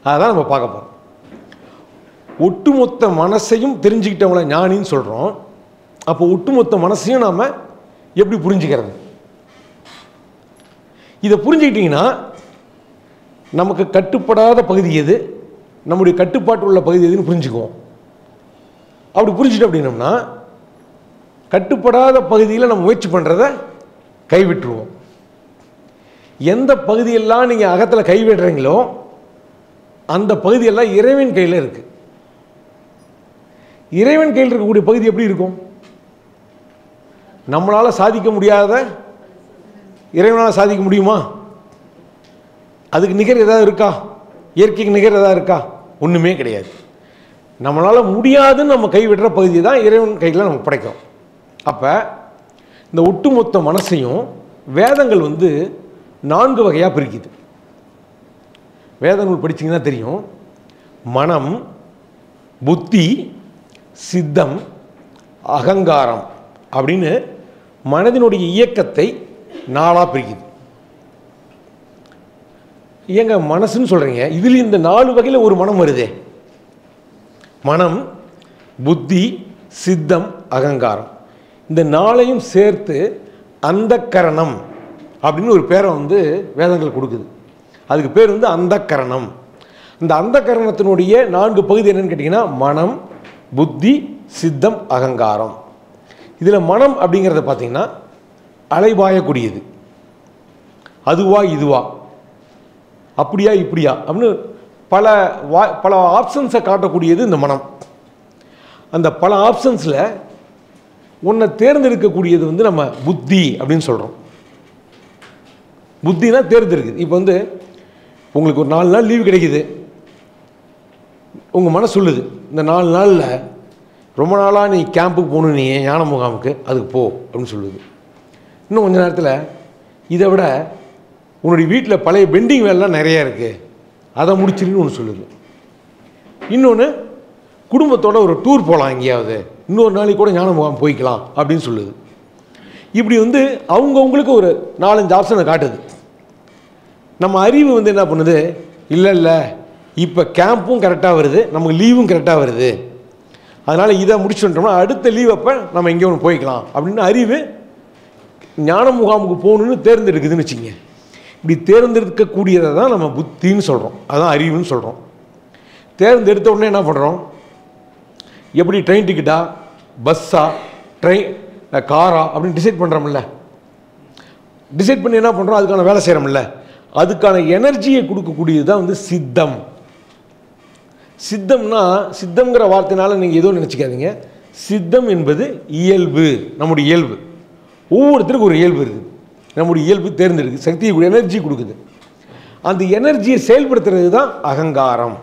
அதான் நம்ம பார்க்க போகிறோம். ஒட்டுமொத்த மனசையும் தெரிஞ்சுக்கிட்டவங்கள ஞானின்னு சொல்கிறோம். அப்போ ஒட்டுமொத்த மனசையும் நாம் எப்படி புரிஞ்சுக்கிறது? இதை புரிஞ்சுக்கிட்டிங்கன்னா நமக்கு கட்டுப்படாத பகுதி எது, நம்முடைய கட்டுப்பாட்டு உள்ள பகுதி எதுன்னு புரிஞ்சுக்குவோம். அப்படி புரிஞ்சுட்டு அப்படின்னோம்னா கட்டுப்படாத பகுதியில் நம்ம முயற்சி பண்ணுறத கைவிட்டுருவோம். எந்த பகுதியெல்லாம் நீங்கள் அகத்தில் கைவிடுறீங்களோ அந்த பகுதியெல்லாம் இறைவன் கையில் இருக்குது. இறைவன் கையில் இருக்கக்கூடிய பகுதி எப்படி இருக்கும்? நம்மளால் சாதிக்க முடியாத இறைவனால் சாதிக்க முடியுமா? அதுக்கு நிகர் ஏதாவது இருக்கா? இயற்கைக்கு நிகர் ஏதாவது இருக்கா? ஒன்றுமே கிடையாது. நம்மளால் முடியாதுன்னு நம்ம கைவிடுற பகுதியை தான் இறைவன் கையில் நம்ம படைக்கிறோம். அப்போ இந்த ஒட்டுமொத்த மனசையும் வேதங்கள் 4 வகையாக பிரிக்குது. வேத நூல் படிச்சிங்கன்னா தெரியும். மனம், புத்தி, சித்தம், அகங்காரம் அப்படின்னு மனதினுடைய இயக்கத்தை 4ஆக பிரிக்குது. ஏங்க மனசுன்னு சொல்கிறீங்க, இதில் இந்த 4 வகையில் ஒரு மனம் வருதே. மனம், புத்தி, சித்தம், அகங்காரம், இந்த 4ஐயும் சேர்த்து அந்தக்கரணம் அப்படின்னு ஒரு பேரை வேதங்கள் கொடுக்குது. அதுக்கு பேர் அந்தக்கரணம். இந்த அந்தக்கரணத்தினுடைய 4 பகுதி என்னன்னு கேட்டிங்கன்னா மனம், புத்தி, சித்தம், அகங்காரம். இதில் மனம் அப்படிங்கிறத பார்த்தீங்கன்னா அலைபாயக்கூடியது. அதுவா இதுவா, அப்படியா இப்படியா அப்படின்னு பல ஆப்ஷன்ஸை காட்டக்கூடியது இந்த மனம். அந்த பல ஆப்ஷன்ஸில் ஒன்றை தேர்ந்தெடுக்கக்கூடியது நம்ம புத்தி அப்படின்னு சொல்கிறோம். புத்தினா தேர்ந்தெடுக்குது. இப்போ உங்களுக்கு ஒரு 4 நாள் லீவு கிடைக்குது. உங்கள் மனசு சொல்லுது, இந்த 4 நாளில் ரொம்ப நாளாக நீ கேம்புக்கு போகணும், நீ ஞான முகாமுக்கு, அதுக்கு போ அப்படின்னு சொல்லுது. இன்னும் கொஞ்ச நேரத்தில் இதை விட உன்னுடைய வீட்டில் பழைய பெண்டிங் வேலைலாம் நிறையா இருக்குது, அதை முடிச்சிருன்னு ஒன்று சொல்லுது. இன்னொன்று குடும்பத்தோடு ஒரு டூர் போகலாம், எங்கேயாவது இன்னொரு நாளைக்கு கூட ஞான முகாம் போய்க்கலாம் அப்படின்னு சொல்லுது. இப்படி அவங்கவுங்களுக்கு ஒரு 4-5 ஆப்ஷனை காட்டுது. நம்ம அறிவு என்ன பண்ணுது, இல்லை இப்போ கேம்பும் கரெக்டாக வருது, நமக்கு லீவும் கரெக்டாக வருது, அதனால் இதை முடிச்சுட்டோம்னா அடுத்த லீவ் அப்போ நம்ம எங்கேயோ ஒன்று போய்க்கலாம் அப்படின்னு அறிவு ஞான முகாமுக்கு போகணுன்னு தேர்ந்தெடுக்குதுன்னு வச்சுங்க. இப்படி தேர்ந்தெடுக்கக்கூடியதை தான் நம்ம புத்தின்னு சொல்கிறோம், அதுதான் அறிவுன்னு சொல்கிறோம். தேர்ந்தெடுத்த உடனே என்ன பண்ணுறோம், எப்படி ட்ரெயின் டிக்கெட்டா, பஸ்ஸா, காரா அப்படின்னு டிசைட் பண்ணுறோம்ல. டிசைட் பண்ணி என்ன பண்ணுறோம், அதுக்கான வேலை செய்கிறோம்ல, அதுக்கான எனர்ஜியை கொடுக்கக்கூடியது தான் சித்தம். சித்தம்னா, சித்தம்ங்கிற வார்த்தைனால நீங்கள் எதுவும் நினச்சிக்காதீங்க. சித்தம் என்பது இயல்பு, நம்முடைய இயல்பு. ஒவ்வொருத்தருக்கும் ஒரு இயல்பு இருக்குது. நம்முடைய இயல்பு தேர்ந்தெடுக்குது, சக்தியை எனர்ஜி கொடுக்குது. அந்த எனர்ஜியை செயல்படுத்துறது தான் அகங்காரம்.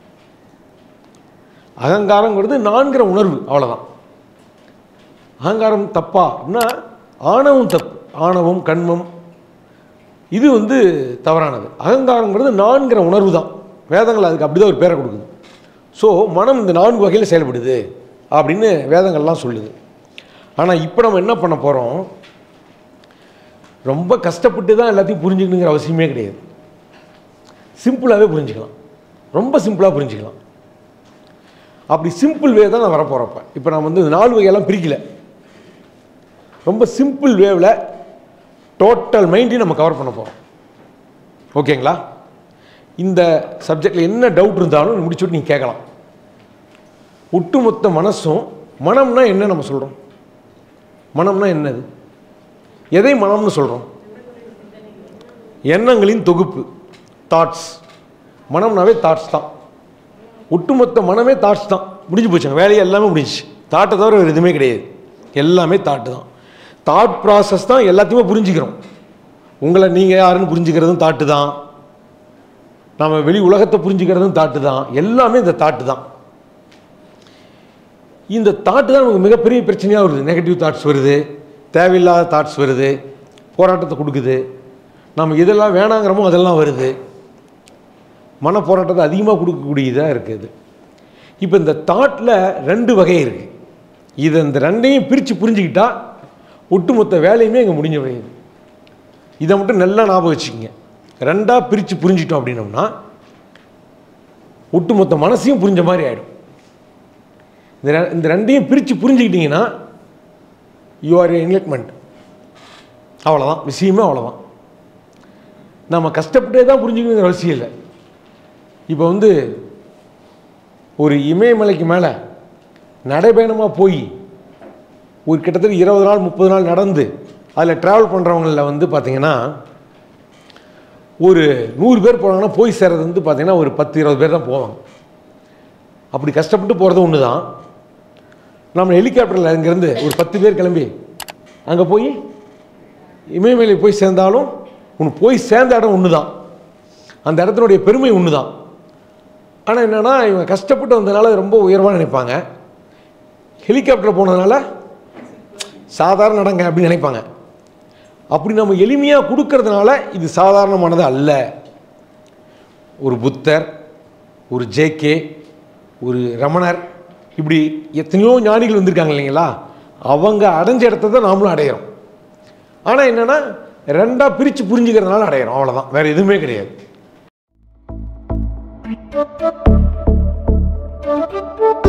அகங்காரங்கிறது நான்கிற உணர்வு, அவ்வளோதான். அகங்காரம் தப்பா அப்படின்னா ஆணவம் தப்பு. ஆணவம், கண்மம் இது தவறானது. அகங்காரங்கிறது 4 உணர்வு தான். வேதங்கள் அதுக்கு அப்படி தான் ஒரு பேரை கொடுக்குது. ஸோ மனம் இந்த 4 வகையில் செயல்படுது அப்படின்னு வேதங்கள்லாம் சொல்லுது. ஆனால் இப்போ நம்ம என்ன பண்ண போகிறோம், ரொம்ப கஷ்டப்பட்டு தான் எல்லாத்தையும் புரிஞ்சுக்கணுங்கிற அவசியமே கிடையாது. சிம்பிளாகவே புரிஞ்சுக்கலாம், ரொம்ப சிம்பிளாக புரிஞ்சுக்கலாம். அப்படி சிம்பிள் வே தான் நான் வரப்போகிறப்ப. இப்போ நான் 4 வகையெல்லாம் பிரிக்கலை, ரொம்ப சிம்பிள் வேவில் டோட்டல் மைண்டையும் நம்ம கவர் பண்ண போகிறோம். ஓகேங்களா? இந்த சப்ஜெக்டில் என்ன டவுட் இருந்தாலும் முடிச்சுட்டு நீங்கள் கேட்கலாம். ஒட்டுமொத்த மனசும், மனம்னா என்ன நம்ம சொல்கிறோம், மனம்னா என்னது, எதை மனம்னு சொல்கிறோம்? எண்ணங்களின் தொகுப்பு, தாட்ஸ். மனம்னாவே தாட்ஸ் தான். ஒட்டுமொத்த மனமே தாட்ஸ் தான். முடிஞ்சு போச்சுங்க, வேலையை எல்லாமே முடிஞ்சிச்சு. தாட்டை தவிர வேறு எதுவுமே கிடையாது, எல்லாமே தாட்டு தான். தாட் ப்ராசஸ் தான் எல்லாத்தையுமே புரிஞ்சுக்கிறோம். உங்களை நீங்கள் யாருன்னு புரிஞ்சுக்கிறதும் தாட்டு தான், நம்ம வெளி உலகத்தை புரிஞ்சுக்கிறதும் தாட்டு தான், எல்லாமே இந்த தாட்டு தான். இந்த தாட்டு தான் நமக்கு மிகப்பெரிய பிரச்சனையாக வருது. நெகட்டிவ் தாட்ஸ் வருது, தேவையில்லாத தாட்ஸ் வருது, போராட்டத்தை கொடுக்குது. நம்ம இதெல்லாம் வேணாங்கிறமோ அதெல்லாம் வருது, மன போராட்டத்தை அதிகமாக கொடுக்கக்கூடியதாக இருக்குது. இப்போ இந்த தாட்டில் 2 வகை இருக்குது. இதை இந்த 2ஐயும் பிரித்து புரிஞ்சுக்கிட்டா ஒட்டுமொத்த வேலையுமே இங்கே முடிஞ்ச விடையுது. இதை மட்டும் நல்லா ஞாபகம் வச்சுக்கோங்க. 2ஆக பிரித்து புரிஞ்சிட்டோம் அப்படின்னோம்னா ஒட்டுமொத்த மனசையும் புரிஞ்ச மாதிரி ஆகிடும். இந்த ரெண்டையும் பிரித்து புரிஞ்சுக்கிட்டிங்கன்னா யூ ஆர் என்லைட்மெண்ட். அவ்வளோதான் விஷயமே, அவ்வளோதான். நம்ம கஷ்டப்பட்டே தான் புரிஞ்சுக்கணுங்கிற அவசியம் இல்லை. இப்போ ஒரு இமயமலைக்கு மேலே நடைபயணமாக போய் ஒரு கிட்டத்தட்ட 20 நாள் 30 நாள் நடந்து அதில் ட்ராவல் பண்ணுறவங்களில் பார்த்திங்கன்னா ஒரு 100 பேர் போனாங்கன்னா போய் சேர்றது பார்த்திங்கன்னா ஒரு 10-20 பேர் தான் போவாங்க. அப்படி கஷ்டப்பட்டு போகிறது ஒன்று தான். நம்ம ஹெலிகாப்டரில் இங்கேருந்து ஒரு 10 பேர் கிளம்பி அங்கே போய் இமயமலை போய் சேர்ந்தாலும் உனக்கு போய் சேர்ந்த இடம் ஒன்று தான், அந்த இடத்தினுடைய பெருமை ஒன்று தான். ஆனால் என்னென்னா இவங்க கஷ்டப்பட்டு வந்ததுனால ரொம்ப உயர்வாக நினைப்பாங்க. ஹெலிகாப்டரில் போனதுனால சாதாரண இடங்க அப்படின்னு நினைப்பாங்க. அப்படி நம்ம எளிமையாக கொடுக்கறதுனால இது சாதாரணமானது அல்ல. ஒரு புத்தர், ஒரு ஜேகே, ஒரு ரமணர், இப்படி எத்தனையோ ஞானிகள் வந்திருக்காங்க இல்லைங்களா, அவங்க அடைஞ்ச இடத்த தான் நாமளும் அடையிறோம். ஆனால் என்னென்னா ரெண்டாக பிரித்து புரிஞ்சுக்கிறதுனால அடையிறோம், அவ்வளோதான், வேறு எதுவுமே கிடையாது.